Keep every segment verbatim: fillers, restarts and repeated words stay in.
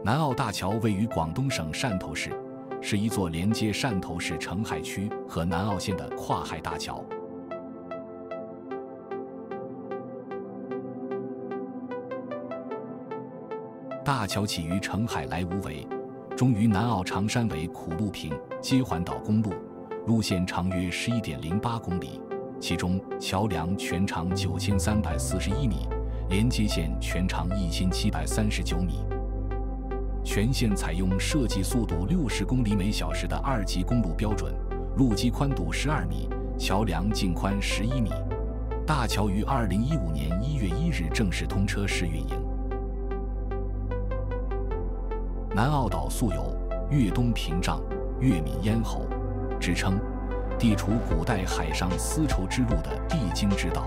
南澳大桥位于广东省汕头市，是一座连接汕头市澄海区和南澳县的跨海大桥。大桥起于澄海来无为，终于南澳长山尾苦路坪接环岛公路，路线长约 十一点零八公里，其中桥梁全长九千三百四十一米，连接线全长一千七百三十九米。全线采用设计速度六十公里每小时的二级公路标准，路基宽度十二米，桥梁净宽十一米。大桥于二零一五年一月一日正式通车试运营。南澳岛素有粤东屏障、粤闽咽喉之称，地处古代海上丝绸之路的必经之道。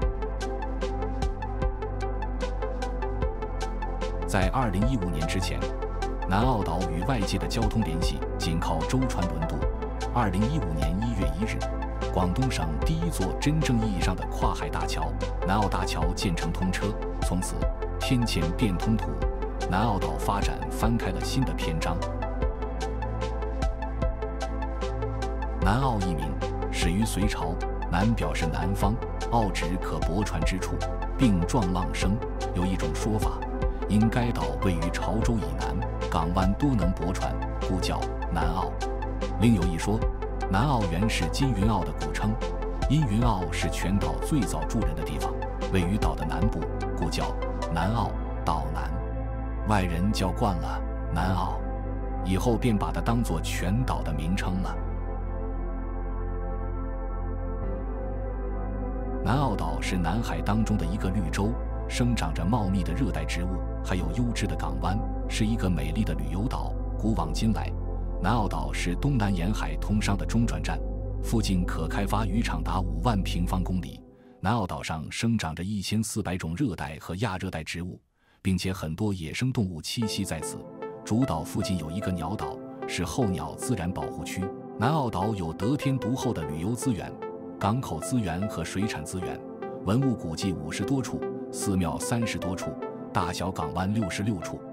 在二零一五年之前，南澳岛与外界的交通联系仅靠舟船轮渡。二零一五年一月一日，广东省第一座真正意义上的跨海大桥——南澳大桥建成通车，从此天堑变通途，南澳岛发展翻开了新的篇章。南澳一名始于隋朝，南表示南方，澳指可泊船之处，并状浪生。有一种说法，因该岛位于潮州以南，港湾多能泊船，故叫南澳。另有一说，南澳原是金云澳的古称，因云澳是全岛最早住人的地方，位于岛的南部，故叫南澳，岛南。外人叫惯了南澳，以后便把它当作全岛的名称了。南澳岛是南海当中的一个绿洲，生长着茂密的热带植物，还有优质的港湾，是一个美丽的旅游岛。古往今来，南澳岛是东南沿海通商的中转站，附近可开发渔场达五万平方公里。南澳岛上生长着一千四百种热带和亚热带植物，并且很多野生动物栖息在此。主岛附近有一个鸟岛，是候鸟自然保护区。南澳岛有得天独厚的旅游资源、港口资源和水产资源，文物古迹五十多处，寺庙三十多处，大小港湾六十六处。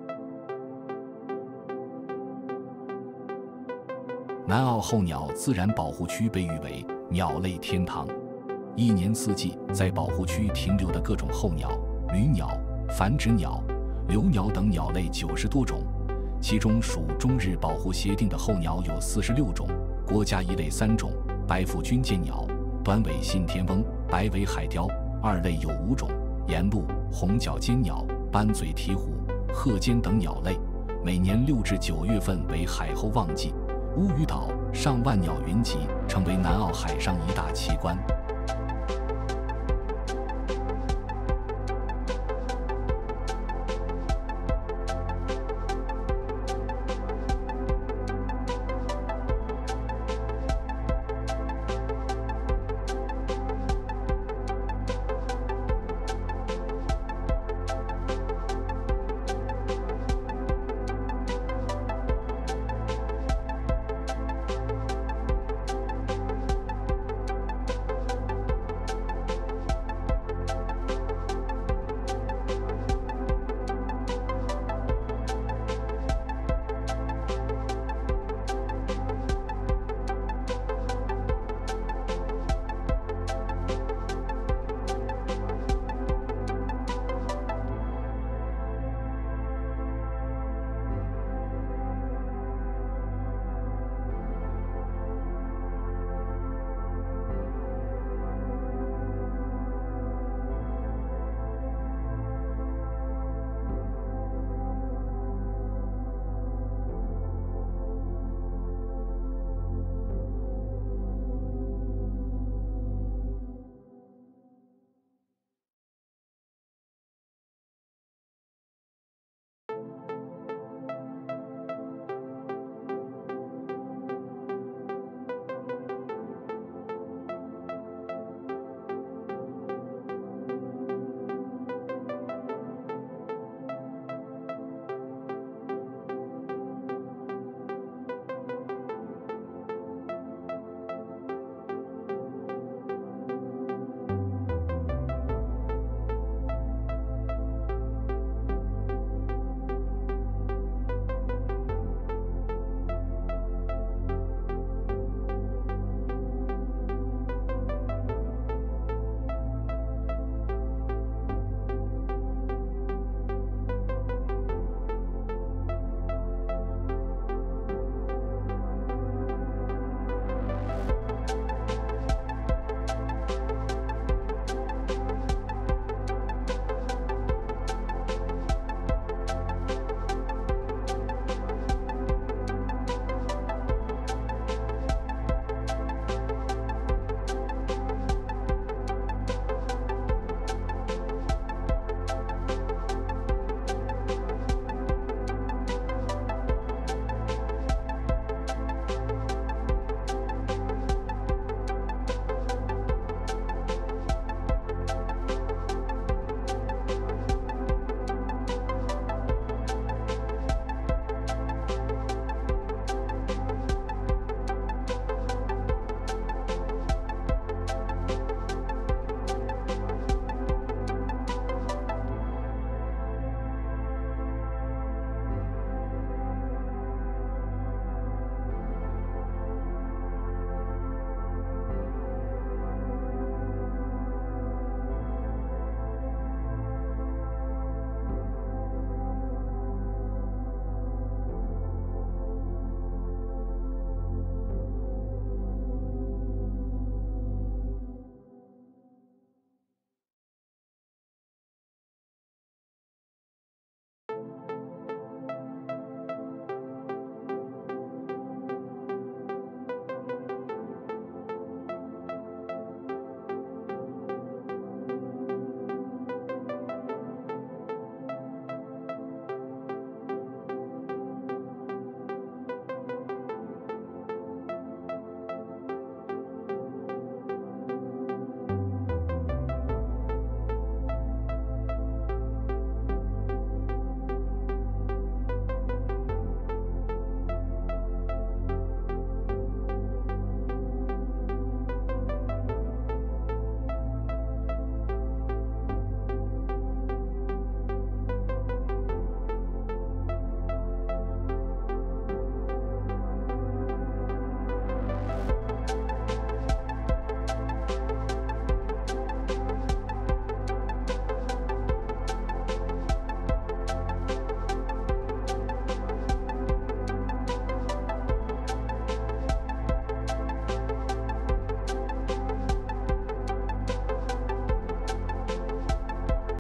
南澳候鸟自然保护区被誉为鸟类天堂，一年四季在保护区停留的各种候鸟、旅鸟、繁殖鸟、留鸟等鸟类九十多种，其中属中日保护协定的候鸟有四十六种，国家一类三种，白腹军舰鸟、短尾信天翁、白尾海雕；二类有五种，沿鹿、红脚尖鸟、斑嘴鹈鹕、鹤尖等鸟类。每年六至九月份为海候旺季，乌屿岛上万鸟云集，成为南澳海上一大奇观。